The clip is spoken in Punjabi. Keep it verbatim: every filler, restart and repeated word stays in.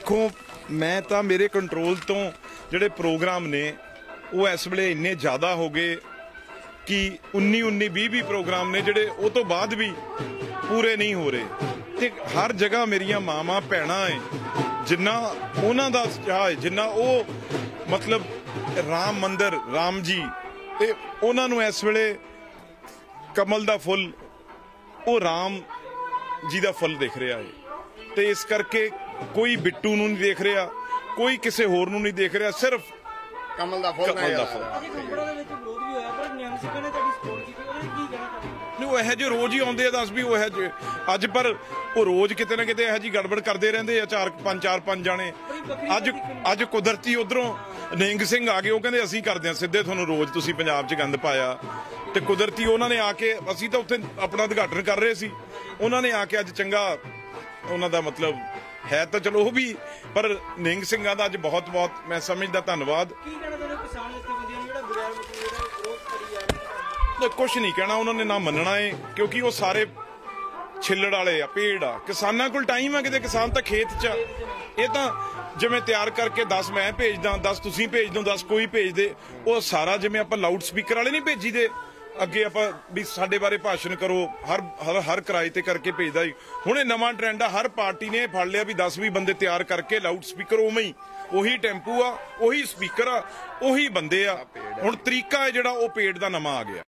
देखो मैं तो मेरे कंट्रोल तो ਜਿਹੜੇ प्रोग्राम ने वो इस ਵੇਲੇ ਇੰਨੇ ਜ਼ਿਆਦਾ ਹੋ ਗਏ कि उन्नी उन्नी भी भी प्रोग्राम ने ਜਿਹੜੇ ਉਹ ਤੋਂ ਬਾਅਦ ਵੀ ਪੂਰੇ ਨਹੀਂ ਹੋ ਰਹੇ ਤੇ ਹਰ ਜਗ੍ਹਾ ਮੇਰੀਆਂ ਮਾਵਾਂ ਭੈਣਾਂ ਏ ਜਿੰਨਾ ਉਹਨਾਂ ਦਾ ਚਾਹ ਜਿੰਨਾ ਉਹ ਮਤਲਬ ਰਾਮ ਮੰਦਰ ਰਾਮ ਜੀ ਤੇ ਉਹਨਾਂ ਨੂੰ ਇਸ ਵੇਲੇ ਕਮਲ ਦਾ ਫੁੱਲ ਉਹ ਰਾਮ ਜੀ ਦਾ ਫੁੱਲ ਦਿਖ ਰਿਹਾ ਹੈ ਤੇ ਇਸ ਕਰਕੇ ਕੋਈ ਬਿੱਟੂ ਨੂੰ ਨਹੀਂ ਦੇਖ ਰਿਹਾ ਕੋਈ ਕਿਸੇ ਹੋਰ ਨੂੰ ਨਹੀਂ ਦੇਖ ਰਿਹਾ ਸਿਰਫ ਕਮਲ ਦਾ ਫੁੱਲ ਕਮਲ ਦਾ ਫੁੱਲ ਨਹੀਂ ਉਹ ਇਹੋ ਜਿਹੇ ਰੋਜ਼ ਹੀ ਆਉਂਦੇ ਆ ਦੱਸ ਵੀ ਉਹ ਇਹੋ ਜਿਹੇ ਅੱਜ ਪਰ ਉਹ ਰੋਜ਼ ਕਿਤੇ ਨਾ ਕਿਤੇ ਇਹੋ ਜਿਹੀ ਗੜਬੜ ਕਰਦੇ ਰਹਿੰਦੇ ਆ ਚਾਰ ਪੰਜ ਚਾਰ ਪੰਜ ਜਾਣੇ ਅੱਜ ਅੱਜ ਕੁਦਰਤੀ ਉਧਰੋਂ ਨਿੰਗ ਸਿੰਘ ਆ ਗਏ ਉਹ ਕਹਿੰਦੇ ਅਸੀਂ ਕਰਦੇ ਆ ਸਿੱਧੇ ਤੁਹਾਨੂੰ ਰੋਜ਼ ਤੁਸੀਂ ਪੰਜਾਬ 'ਚ ਗੰਦ ਪਾਇਆ ਤੇ ਕੁਦਰਤੀ ਉਹਨਾਂ ਨੇ ਆ ਕੇ ਅਸੀਂ ਤਾਂ ਉੱਥੇ ਆਪਣਾ ਉਦਘਾਟਨ ਕਰ ਰਹੇ ਸੀ ਉਹਨਾਂ ਨੇ ਆ ਕੇ ਅੱਜ ਚੰਗਾ ਉਹਨਾਂ ਦਾ ਮਤਲਬ ਹੈ ਤਾਂ ਚਲੋ ਉਹ ਵੀ ਪਰ ਨਿੰਗ ਸਿੰਘਾਂ ਦਾ ਅੱਜ ਬਹੁਤ ਬਹੁਤ ਮੈਂ ਸਮਝਦਾ ਧੰਨਵਾਦ ਕੁਛ ਨਹੀਂ ਕਹਿਣਾ ਉਹਨਾਂ ਨੇ ਨਾ ਮੰਨਣਾ ਹੈ ਕਿਉਂਕਿ ਉਹ ਸਾਰੇ ਛਿੱਲੜ ਵਾਲੇ ਆ ਪੇੜ ਆ ਕਿਸਾਨਾਂ ਕੋਲ ਟਾਈਮ ਆ ਕਿਤੇ ਕਿਸਾਨ ਤਾਂ ਖੇਤ 'ਚ ਇਹ ਤਾਂ ਜਿਵੇਂ ਤਿਆਰ ਕਰਕੇ ਦਸ ਮੈਂ ਭੇਜਦਾ ਦਸ ਤੁਸੀਂ ਭੇਜ ਦੋ ਦਸ ਕੋਈ ਭੇਜ ਦੇ ਉਹ ਸਾਰਾ ਜਿਵੇਂ ਆਪਾਂ ਲਾਊਡ ਸਪੀਕਰ ਵਾਲੇ ਨਹੀਂ ਭੇਜੀ ਦੇ ਅੱਗੇ ਆਪਾਂ ਵੀ ਸਾਡੇ ਬਾਰੇ ਭਾਸ਼ਣ ਕਰੋ ਹਰ ਹਰ ਹਰ ਕਿਰਾਏ ਤੇ ਕਰਕੇ ਭੇਜਦਾ ਜੀ ਹੁਣ ਇਹ ਨਵਾਂ ਟ੍ਰੈਂਡ ਆ ਹਰ ਪਾਰਟੀ ਨੇ ਫੜ ਲਿਆ ਵੀ ਦਸ ਵੀਹ ਬੰਦੇ ਤਿਆਰ ਕਰਕੇ ਲਾਊਡ ਸਪੀਕਰ ਉਵੇਂ ਹੀ ਉਹੀ ਟੈਂਪੂ ਆ ਉਹੀ ਸਪੀਕਰ ਆ ਉਹੀ ਬੰਦੇ ਆ ਹੁਣ ਤਰੀਕਾ ਹੈ ਜਿਹੜਾ ਉਹ ਪੇੜ ਦਾ ਨਵਾਂ ਆ ਗਿਆ।